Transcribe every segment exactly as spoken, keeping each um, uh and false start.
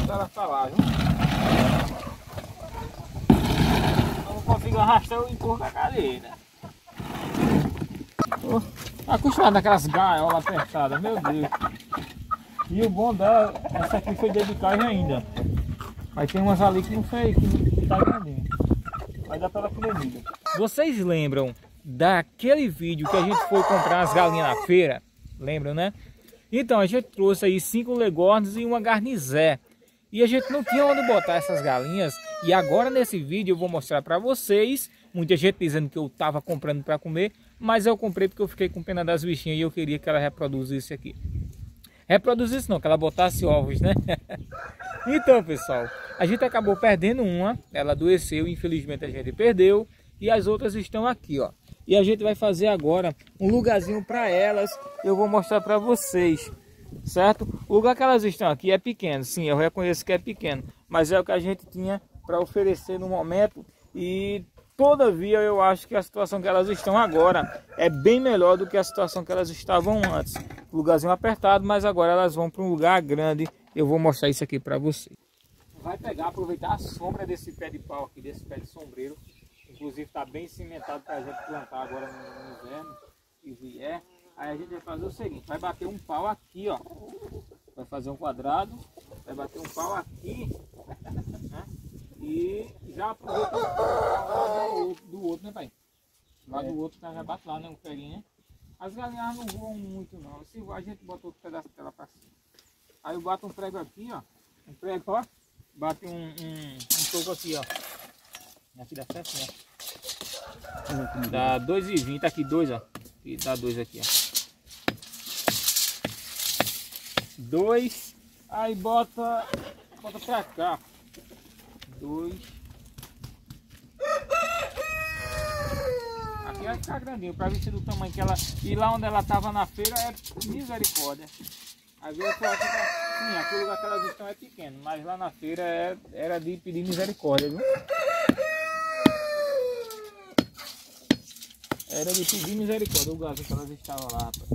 botar ela pra lá, viu? Eu não consigo arrastar o empurro da cadeira. Tô acostumado àquelas gaiolas apertadas, meu Deus. E o bom dela, essa aqui foi dedicada ainda. Mas tem umas ali que não fez, que tá grandinho. Vai dar pela comida. Vocês lembram daquele vídeo que a gente foi comprar as galinhas na feira? Lembram, né? Então a gente trouxe aí cinco legornes e uma garnizé. E a gente não tinha onde botar essas galinhas. E agora nesse vídeo eu vou mostrar para vocês. Muita gente dizendo que eu tava comprando para comer, mas eu comprei porque eu fiquei com pena das bichinhas e eu queria que ela reproduzisse aqui. Reproduzisse não, que ela botasse ovos, né? Então, pessoal, a gente acabou perdendo uma, ela adoeceu, infelizmente a gente perdeu, e as outras estão aqui, ó. E a gente vai fazer agora um lugarzinho para elas, eu vou mostrar para vocês, certo? O lugar que elas estão aqui é pequeno, sim, eu reconheço que é pequeno, mas é o que a gente tinha para oferecer no momento, e todavia eu acho que a situação que elas estão agora é bem melhor do que a situação que elas estavam antes. Lugarzinho apertado, mas agora elas vão para um lugar grande. Eu vou mostrar isso aqui para vocês. Vai pegar, aproveitar a sombra desse pé de pau aqui, desse pé de sombreiro. Inclusive está bem cimentado para a gente plantar agora no inverno, se vier. Aí a gente vai fazer o seguinte, vai bater um pau aqui, ó. Vai fazer um quadrado, vai bater um pau aqui, né? E já aproveita o pau do outro, né, pai? Lá do outro já bate lá, né, um pelinho, né? As galinhas não voam muito não, se a gente bota outro pedaço dela para cima. Aí eu bato um prego aqui, ó, um prego, ó, bate um, um, um toco aqui, ó. Aqui dá certo, né? Dá dois e vinte, aqui dois, ó. E dá dois aqui, ó. Dois, aí bota, bota pra cá. Dois. Aqui vai ficar grandinho, pra ver se do tamanho que ela... E lá onde ela tava na feira é misericórdia. Às vezes eu falo que sim, aquele lugar que elas estão é pequeno, mas lá na feira é, era de pedir misericórdia, viu? Era de pedir misericórdia o gato que elas estavam lá, rapaz.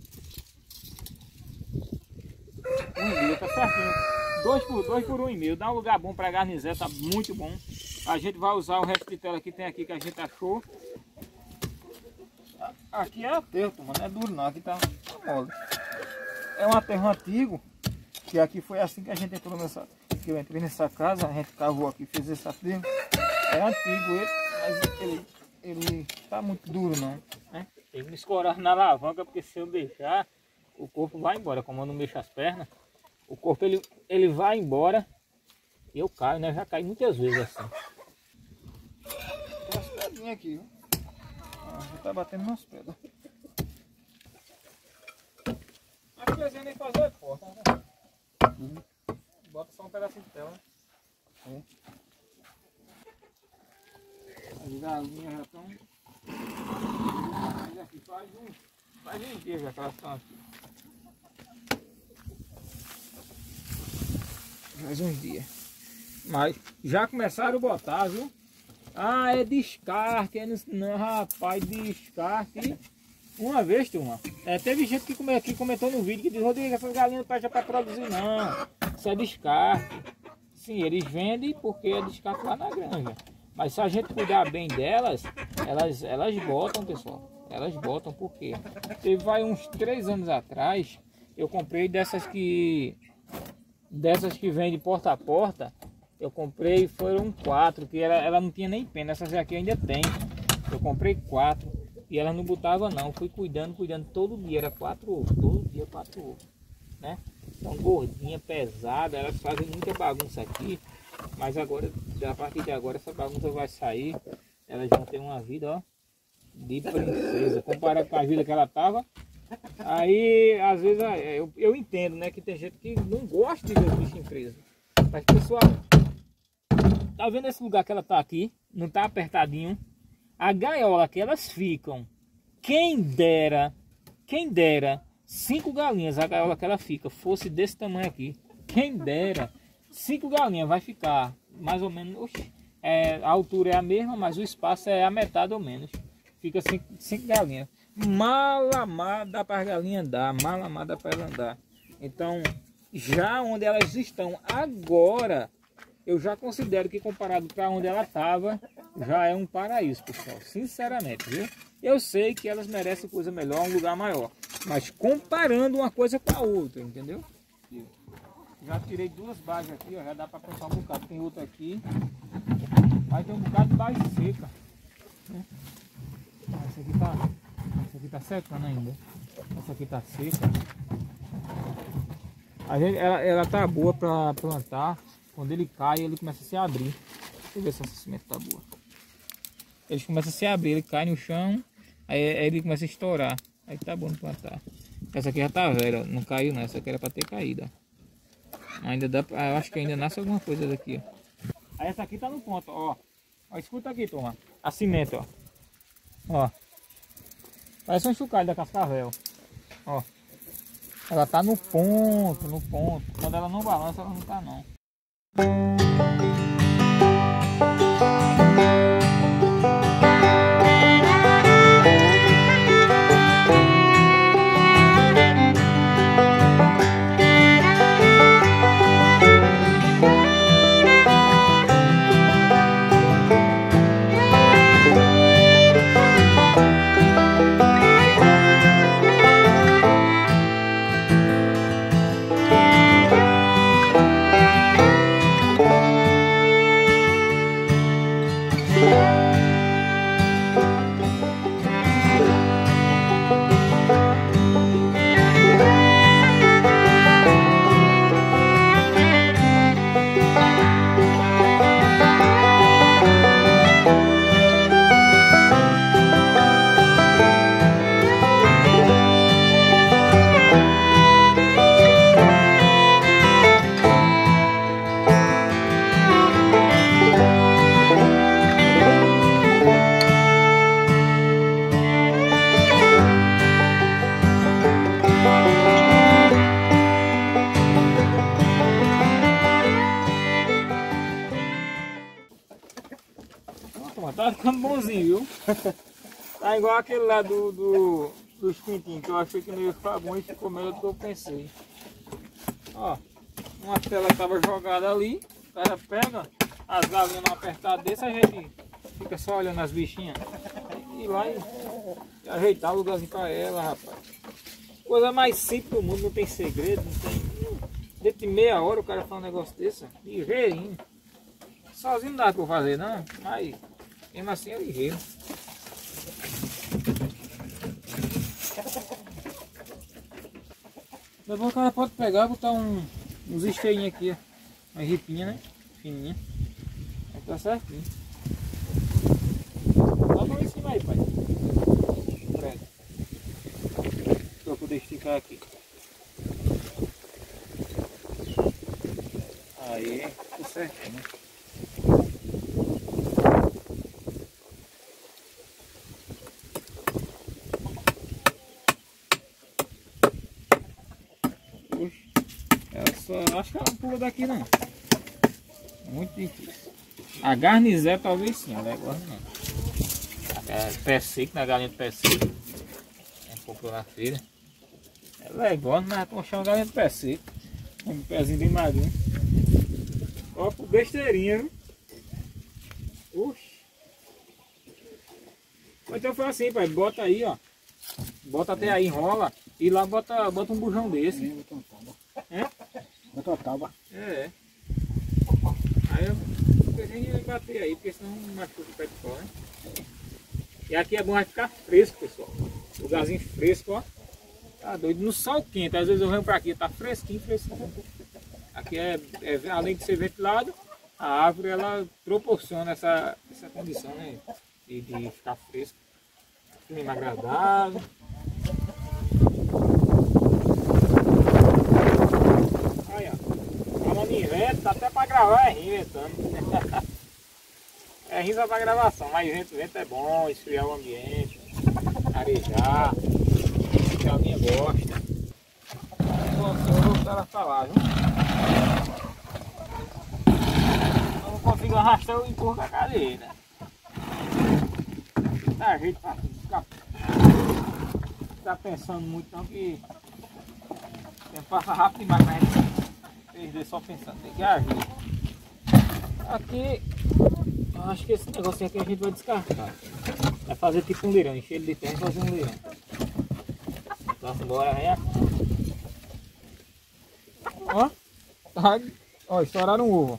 Um e meio, tá certinho. Dois por dois por um e meio. Dá um lugar bom pra garnizé, tá muito bom. A gente vai usar o resto de tela que tem aqui que a gente achou. Aqui é aterro, mano, não é duro não, aqui tá, tá mole. É um aterro antigo, que aqui foi assim que a gente entrou nessa... Que eu entrei nessa casa, a gente cavou aqui, fez esse aterro. É antigo ele, mas ele, ele tá muito duro não, né? Tem que me escorar na alavanca, porque se eu deixar, o corpo vai embora. Como eu não mexo as pernas, o corpo ele, ele vai embora e eu caio, né? Já caí muitas vezes assim. Tem umas pedrinhas aqui, viu? Ah, já tá batendo nas pedras. Aqui a gente nem fazer porta, né? Uhum. Bota só um pedacinho de tela. É. As galinhas já estão... Aqui faz um... Faz um dia já que elas estão aqui. Faz uns dias. Mas já começaram a botar, viu? Ah, é descarte, é não, não, rapaz, descarte. Uma vez, turma, é, teve gente que, come, que comentou no vídeo que diz: Rodrigo, essas galinhas não prestam para produzir não, isso é descarte. Sim, eles vendem porque é descarte lá na granja. Mas se a gente cuidar bem delas, elas, elas botam, pessoal. Elas botam, por quê? Teve vai, uns três anos atrás, eu comprei dessas que... Dessas que vendem porta a porta. Eu comprei, foram quatro, que ela, ela não tinha nem pena. Essas aqui ainda tem. Eu comprei quatro e ela não botava não. Fui cuidando, cuidando todo dia. Era quatro ovos, todo dia quatro ovos, né? Então gordinha, pesada, elas fazem muita bagunça aqui. Mas agora, a partir de agora, essa bagunça vai sair. Elas vão ter uma vida, ó, de princesa. Comparado com a vida que ela tava. Aí, às vezes, eu, eu entendo, né? Que tem gente que não gosta de ver os bichos em presa. Mas, pessoal, tá vendo esse lugar que ela tá aqui? Não tá apertadinho? A gaiola que elas ficam, quem dera, quem dera, cinco galinhas, a gaiola que ela fica, fosse desse tamanho aqui. Quem dera, cinco galinhas vai ficar, mais ou menos, oxe, é, a altura é a mesma, mas o espaço é a metade ou menos. Fica cinco, cinco galinhas. Malamar dá para as galinhas andar, malamar dá para ela andar. Então, Já onde elas estão agora, eu já considero que comparado para onde ela estava, já é um paraíso, pessoal. Sinceramente, viu? Eu sei que elas merecem coisa melhor, um lugar maior. Mas comparando uma coisa com a outra, entendeu? Já tirei duas bases aqui, ó, já dá para pensar um bocado. Tem outra aqui. Mas tem um bocado de base seca. Né? Essa aqui tá, essa aqui tá secando ainda. Essa aqui tá seca. A gente, ela, ela tá boa para plantar. Quando ele cai, ele começa a se abrir. Deixa eu ver se essa semente tá boa. Ele começa a se abrir, ele cai no chão. Aí, aí ele começa a estourar. Aí tá bom de plantar. Essa aqui já tá velha, não caiu não. Essa aqui era para ter caído. Ainda dá, eu acho que ainda nasce alguma coisa daqui, ó. Aí essa aqui tá no ponto, ó. Ó, escuta aqui, toma. A semente, ó. Ó. Parece um chocalho da cascavel. Ó. Ela tá no ponto, no ponto. Quando ela não balança, ela não tá não. Tá ficando bonzinho, viu? Tá igual aquele lá do, do, dos pintinhos, que eu achei que não ia ficar bom e ficou melhor do que eu pensei. Ó, uma tela que tava jogada ali, o cara pega as galinhas numa apertada desse, a gente fica só olhando as bichinhas. E ir lá e, e ajeitar o lugarzinho pra ela, rapaz. Coisa mais simples do mundo, não tem segredo, não tem... Dentro de meia hora o cara faz um negócio desse, ligeirinho. Sozinho não dá pra eu fazer não, mas... Mesmo assim é ligeiro. Depois o cara pode pegar e botar um, uns esteinhos aqui, ó. Uma ripinha, né? Fininha. Aí tá certinho. Bota lá em cima aí, pai. Pronto. Pra poder esticar aqui. Aí, tudo certinho, né? Só acho que ela não pula daqui não. Muito difícil. A garnizé talvez sim, ela é igual não. É pé seco, na galinha de pé seco. É um pouco na feira. Ela é igual, mas estão achando galinha de pé seco. Um pezinho bem magrinho. Ó, por besteirinha, viu? Oxi. Então foi assim, pai. Bota aí, ó. Bota até aí, enrola. E lá bota, bota um bujão desse. É? Bota uma tábua. É. Aí eu pensei em bater aí, porque senão machuca o pé de fora. Né? E aqui é bom vai ficar fresco, pessoal. Lugarzinho fresco, ó. Tá doido. No sol quente, às vezes eu venho pra aqui, tá fresquinho, fresquinho. Aqui é, é além de ser ventilado, a árvore ela proporciona essa, essa condição, né? De, de ficar fresco. Clima agradável. Olha, falando em vento, dá até pra gravar é rim ventando. É rim só pra gravação, mas vento, vento é bom, esfriar o ambiente, arejar, que a minha gosta. Eu vou voltar a falar, viu? Eu não consigo arrastar o empurro da cadeira. Dá jeito pra ficar, ficar pensando muito não, que o tempo passa rápido demais, né? pessoal pensando, tem que agir. Aqui, eu acho que esse negocinho aqui a gente vai descartar. Vai fazer tipo um leirão, encher ele de terra e fazer um leirão. Então, bora, vem aqui. Ó, tá, ó, estouraram um ovo.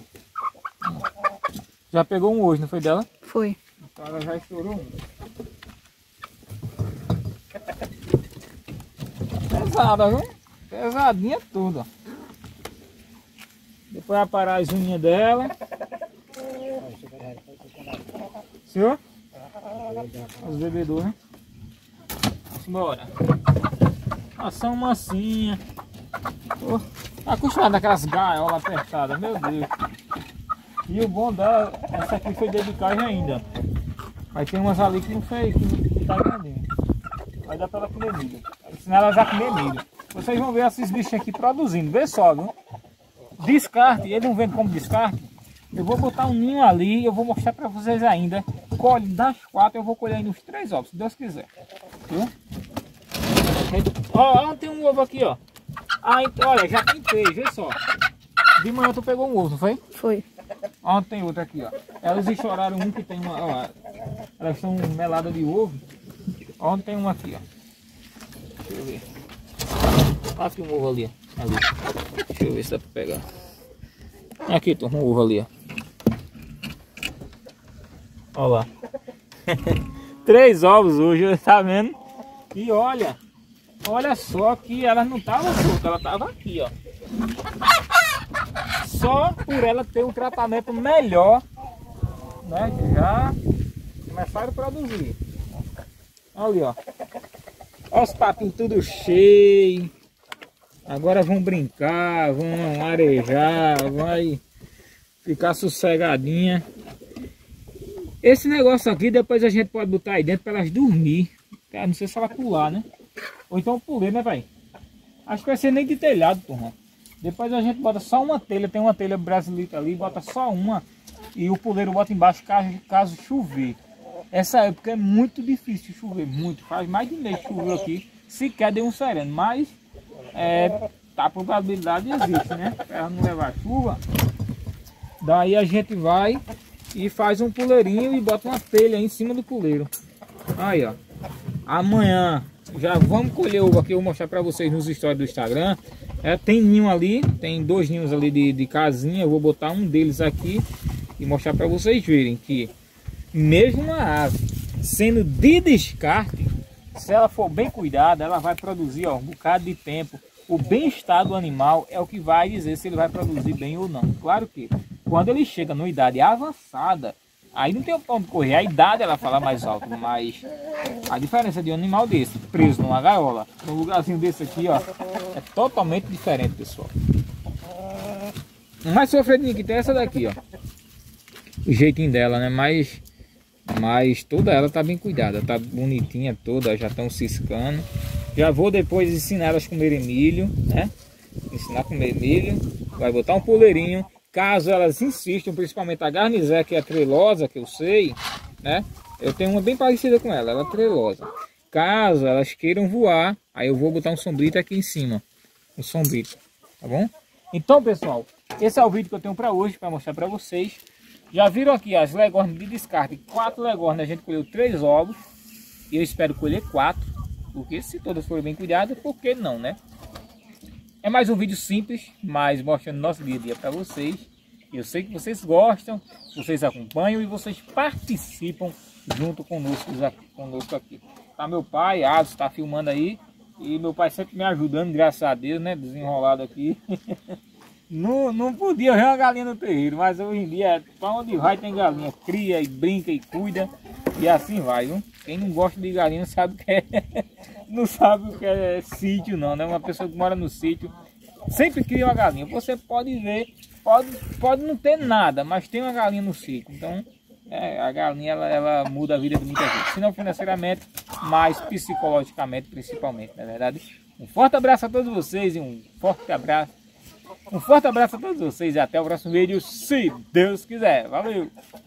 Já pegou um hoje, não foi dela? Foi. Então ela já estourou um. Pesada, viu? Pesadinha toda. Depois vai parar as unhas dela. Senhor? Os bebedouros, né? Bora. Ação mansinha. Oh, tá acostumada aquelas gaiolas apertadas, meu Deus. E o bom dela, essa aqui foi dedicada ainda. Mas tem umas ali que não fez, que não tá grandinho. Vai dar pra ela comer milho. Ensinar elas a comer milho. Vocês vão ver esses bichos aqui produzindo, vê só, viu? Descarte, ele não vende como descarte. Eu vou botar um ninho ali, eu vou mostrar pra vocês ainda. Colhe das quatro, eu vou colher ainda uns três ovos, se Deus quiser. Viu? Ó, ó, tem um ovo aqui, ó. Ah, então, olha, já tem três, vê só. De manhã tu pegou um ovo, não foi? Foi. Ontem tem outro aqui, ó. Elas estouraram um que tem uma, ó. Elas são meladas de ovo. Ontem tem um aqui, ó. Deixa eu ver. Olha aqui um ovo ali, ó. Ali. Deixa eu ver se dá pra pegar. Aqui, tô um ovo ali, ó. Olha lá. Três ovos hoje, tá vendo? E olha, olha só que ela não tava solta, ela tava aqui, ó. Só por ela ter um tratamento melhor, né? Já começaram a produzir. Olha ali, ó. Olha os papinhos tudo cheio. Agora vão brincar, vão arejar, vai ficar sossegadinha. Esse negócio aqui depois a gente pode botar aí dentro para elas dormir. Não sei se ela pular, né? Ou então pular, né, pai? Acho que vai ser nem de telhado, turma. Depois a gente bota só uma telha, tem uma telha brasileira ali, bota só uma e o puleiro bota embaixo caso, caso chover. Essa época é muito difícil chover, muito. Faz mais de mês que choveu aqui, sequer deu um sereno, mas é, a probabilidade existe, né? Para não levar chuva. Daí a gente vai e faz um puleirinho e bota uma telha em cima do puleiro. Aí, ó. Amanhã já vamos colher ovo aqui, eu vou mostrar para vocês nos stories do Instagram. É, tem ninho ali, tem dois ninhos ali de, de casinha. Eu vou botar um deles aqui e mostrar para vocês verem que mesmo uma ave sendo de descarte, se ela for bem cuidada, ela vai produzir, ó, um bocado de tempo. O bem-estar do animal é o que vai dizer se ele vai produzir bem ou não. Claro que quando ele chega numa idade avançada, aí não tem pra onde correr. A idade ela fala mais alto, mas a diferença de um animal desse, preso numa gaiola, num lugarzinho desse aqui, ó, é totalmente diferente, pessoal. O mais sofredinho que tem é essa daqui, ó. O jeitinho dela, né? Mas, mas toda ela tá bem cuidada, tá bonitinha toda, já estão ciscando. Já vou depois ensinar elas a comerem milho, né? Ensinar a comer milho. Vai botar um puleirinho. Caso elas insistam, principalmente a garnizé, que é trelosa, que eu sei, né? Eu tenho uma bem parecida com ela, ela é trelosa. Caso elas queiram voar, aí eu vou botar um sombrito aqui em cima. Um sombrito, tá bom? Então, pessoal, esse é o vídeo que eu tenho para hoje, para mostrar para vocês. Já viram aqui as legornas de descarte? Quatro legornas, a gente colheu três ovos. E eu espero colher quatro, porque se todas forem bem cuidadas, por que não, né? É mais um vídeo simples, mas mostrando nosso dia a dia para vocês. Eu sei que vocês gostam, vocês acompanham e vocês participam junto conosco, conosco aqui. Tá meu pai, Alisson, está filmando aí. E meu pai sempre me ajudando, graças a Deus, né? Desenrolado aqui. não, não podia ver uma galinha no terreiro, mas hoje em dia, para onde vai tem galinha. Cria e brinca e cuida. E assim vai, viu? Quem não gosta de galinha não sabe o que é, não sabe o que é sítio não, né? Uma pessoa que mora no sítio sempre cria uma galinha. Você pode ver, pode, pode não ter nada, mas tem uma galinha no sítio. Então, é, a galinha ela, ela muda a vida de muita gente. Se não financeiramente, mas psicologicamente principalmente, não é verdade? Um forte abraço a todos vocês e um forte abraço. Um forte abraço a todos vocês e até o próximo vídeo, se Deus quiser. Valeu!